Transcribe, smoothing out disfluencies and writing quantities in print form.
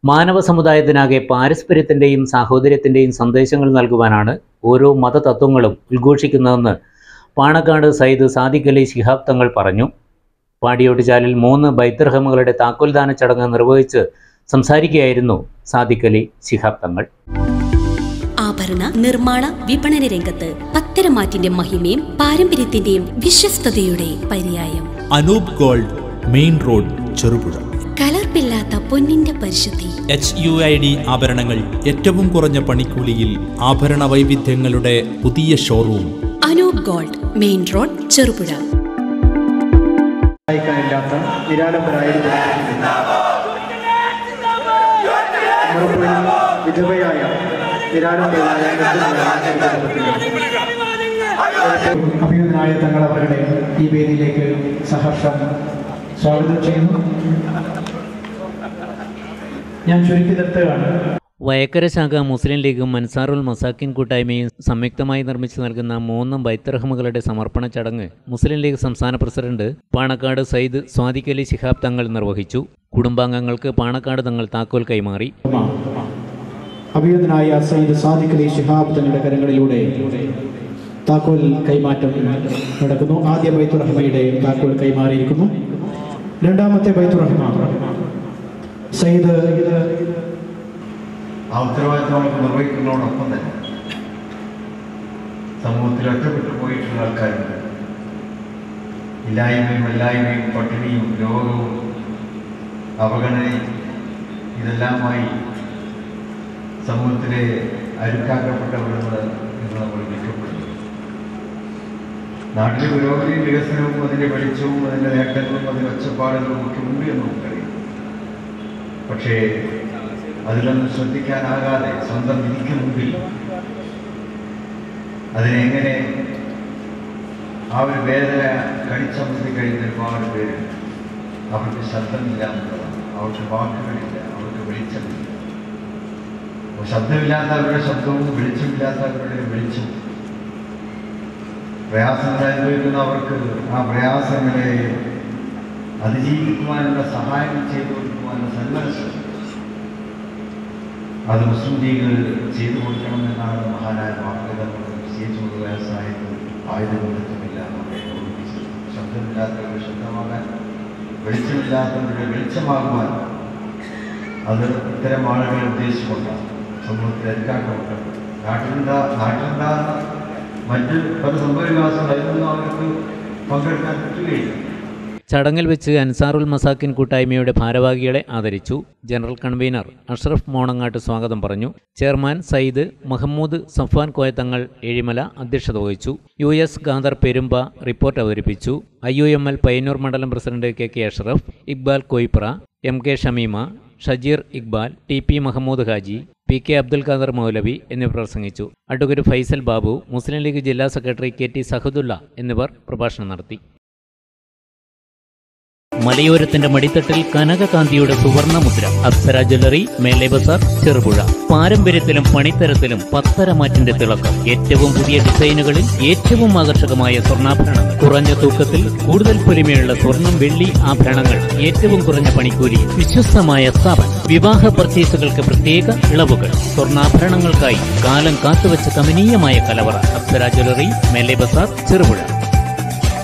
മാനവ സമുദായത്തിനാകെ പാരസ്പര്യത്തിൻ്റെയും സാഹോദര്യത്തിൻ്റെയും സന്ദേശങ്ങൾ നൽകുവാനാണ് ഓരോ മതതത്വങ്ങളും ഉദ്ഘോഷിക്കുന്നതെന്ന് പാണക്കാട് സയ്യിദ് സാദിഖ് അലി ശിഹാബ് തങ്ങൾ പറഞ്ഞു. പാടിയോട്ടുചാലിൽ 3 ബൈത്തുറഹ്മകളുടെ താക്കോൽദാന ചടങ്ങ് നിർവഹിച്ച് സംസാരിക്കുകയായിരുന്നു സാദിഖ് അലി ശിഹാബ് തങ്ങൾ. ആഭരണ നിർമ്മാണ വിപണന രംഗത്ത് പത്തരമാറ്റിന്റെ മഹിമയും പാരമ്പര്യത്തിന്റെയും വിശ്വസ്തയുടെ പര്യായം. Anoop gold, main road, Cherupuzha. കലർപ്പില്ലാത്ത പൊന്നിന്റെ പരിശുദ്ധി. HUID ആഭരണങ്ങൾ ഏറ്റവും കുറഞ്ഞ പണിക്കൂലിയിൽ ആഭരണ വൈവിധ്യങ്ങളുടെ പുതിയ showroom. Anoop gold, main road, Cherupuzha. അഭിനന്ദനായ തങ്ങൾ അവരുടെ ഈ വേദിയിലേക്ക് സഹർഷം സ്വാഗതം ചെയ്യുന്നു. ഞാൻ ചുരുക്കി നിർത്തുകയാണ്. വയക്കര ശാഖ മുസ്ലിം ലീഗും അൻസാറുൽ മസാക്കിൻ കൂട്ടായ്മയും സംയുക്തമായി നിർമ്മിച്ചു നൽകുന്ന 3 ബൈത്തുറഹ്മകളുടെ സമർപ്പണ ചടങ്ങ് മുസ്ലിം ലീഗ് സംസ്ഥാന പ്രസിഡന്റ് പാണക്കാട് സയ്യിദ് സാദിഖ് അലി ശിഹാബ് തങ്ങൾ നിർവഹിച്ചു. കുടുംബാംഗങ്ങൾക്ക് പാണക്കാട് തങ്ങൾ താക്കോൽ കൈമാറി. അഭിനന്ദനായ സയ്യിദ് സാദിഖ് അലി ശിഹാബ് തങ്ങളുടെ കരങ്ങളിലൂടെ താക്കോൽ കൈമാറ്റം നടക്കുന്നു. ആദ്യ ബൈത്തുറഹ്മയുടെ താക്കോൽ കൈമാറിയിരിക്കുന്നു. രണ്ടാമത്തെ ബൈത്തുറഹ്മ സയ്യിദ് ആ ഉത്തരവാദിത്വം നിർവഹിക്കുന്നതോടൊപ്പം തന്നെ സമൂഹത്തിൽ ഒറ്റപ്പെട്ടു പോയിട്ടുള്ള ആൾക്കാരുണ്ട്. ഇല്ലായ്മയും എല്ലായ്മയും പട്ടിണിയും രോഗവും അവഗണനയും ഇതെല്ലാമായി സമൂഹത്തിലെ അരുക്കാക്കപ്പെട്ടവരുന്നത് എന്ന് നമ്മൾ വിളിക്കപ്പെടുന്നു. നാട്ടിലെ പുരോഗതിയും വികസനവും അതിൻ്റെ വെളിച്ചവും അതിൻ്റെ നേട്ടങ്ങളും അതിൻ്റെ ഒച്ചപ്പാടുകളും ഒക്കെ ഉണ്ട് എന്ന് നമുക്കറിയാം. പക്ഷേ അതിലൊന്നും ശ്രദ്ധിക്കാനാകാതെ സ്വന്തം വിധിക്ക് മുമ്പിൽ അതിനെങ്ങനെ ആ ഒരു വേദന കടിച്ചമർത്തി കഴിയുന്ന ഒരുപാട് പേര് അവർക്ക് ശബ്ദമില്ല എന്നുള്ളതാണ്. അവർക്ക് വാക്കുകളില്ല, അവർക്ക് വെളിച്ചമില്ല. ശബ്ദമില്ലാത്തവരുടെ ശബ്ദവും വെളിച്ചമില്ലാത്തവരുടെ വെളിച്ചവും പ്രയാസങ്ങൾ അനുഭവിക്കുന്നവർക്ക് ആ പ്രയാസങ്ങളെ അതിജീവിക്കുവാനുള്ള സഹായം ചെയ്തു കൊടുക്കുവാനുള്ള സന്മനസ് അത് മുസ്ലിം ലീഗ് ചെയ്തു കൊടുക്കണമെന്നാണ് മഹാനായ വാക്കുകൾ വ്യവസായത്തിൽ ആയുധബന്ധമില്ല. ശബ്ദമില്ലാത്തവരുടെ ശബ്ദമാകാൻ, വെളിച്ചമില്ലാത്തവരുടെ വെളിച്ചമാകുവാൻ അത് ഇത്തരം ആളുകളെ ഉദ്ദേശിച്ചുകൊണ്ടാണ് സമൂഹത്തിൽ അരിക്കാക്കപ്പെട്ടത്. നാട്ടിലുണ്ടാകുന്ന മറ്റ് പല സംഭവവികാസങ്ങൾ അതിലൊന്നും അവർക്ക് പങ്കെടുക്കാൻ പറ്റുകയില്ല. ചടങ്ങിൽ വെച്ച് അൻസാറുൽ മസാക്കിൻ കൂട്ടായ്മയുടെ ഭാരവാഹികളെ ആദരിച്ചു. ജനറൽ കൺവീനർ അഷ്റഫ് മോണങ്ങാട്ട് സ്വാഗതം പറഞ്ഞു. ചെയർമാൻ സയ്യിദ് മുഹമ്മൂദ് സഫ്വാൻ കോയത്തങ്ങൾ ഏഴിമല അധ്യക്ഷത വഹിച്ചു. US ഖാദർ പെരുമ്പ റിപ്പോർട്ട് അവതരിപ്പിച്ചു. IUML പയ്യന്നൂർ മണ്ഡലം president KK Ashraf, Iqbal Koipra, MK Shameema, Shajeer Iqbal, TP Mahmood Haji, PK Abdul Khader Moulavi എന്നിവർ പ്രസംഗിച്ചു. അഡ്വക്കേറ്റ് ഫൈസൽ ബാബു, മുസ്ലിം ലീഗ് ജില്ലാ സെക്രട്ടറി KT സഹദുല്ല എന്നിവർ പ്രഭാഷണം നടത്തി. മലയോരത്തിന്റെ മടിത്തട്ടിൽ കനകകാന്തിയുടെ സുവർണ മുദ്ര. അപ്സര ജ്വല്ലറി, മേലെ ബസാർ, ചെറുപുഴ. പാരമ്പര്യത്തിലും പണിത്തരത്തിലും പത്തരമാറ്റിന്റെ തിളക്കം. ഏറ്റവും പുതിയ ഡിസൈനുകളിൽ ഏറ്റവും ആകർഷകമായ സ്വർണ്ണാഭരണങ്ങൾ. കുറഞ്ഞ തൂക്കത്തിൽ കൂടുതൽ പൊലിമയുള്ള സ്വർണം, വെള്ളി ആഭരണങ്ങൾ. ഏറ്റവും കുറഞ്ഞ പണിക്കൂലി. വിശ്വസ്തമായ സ്ഥാപനം. വിവാഹ പർച്ചേസുകൾക്ക് പ്രത്യേക ഇളവുകൾ. സ്വർണ്ണാഭരണങ്ങൾക്കായി കാലം കാത്തുവച്ച കമനീയമായ കലവറ. അപ്സര ജ്വല്ലറി, മേലെ ബസാർ, ചെറുപുഴ.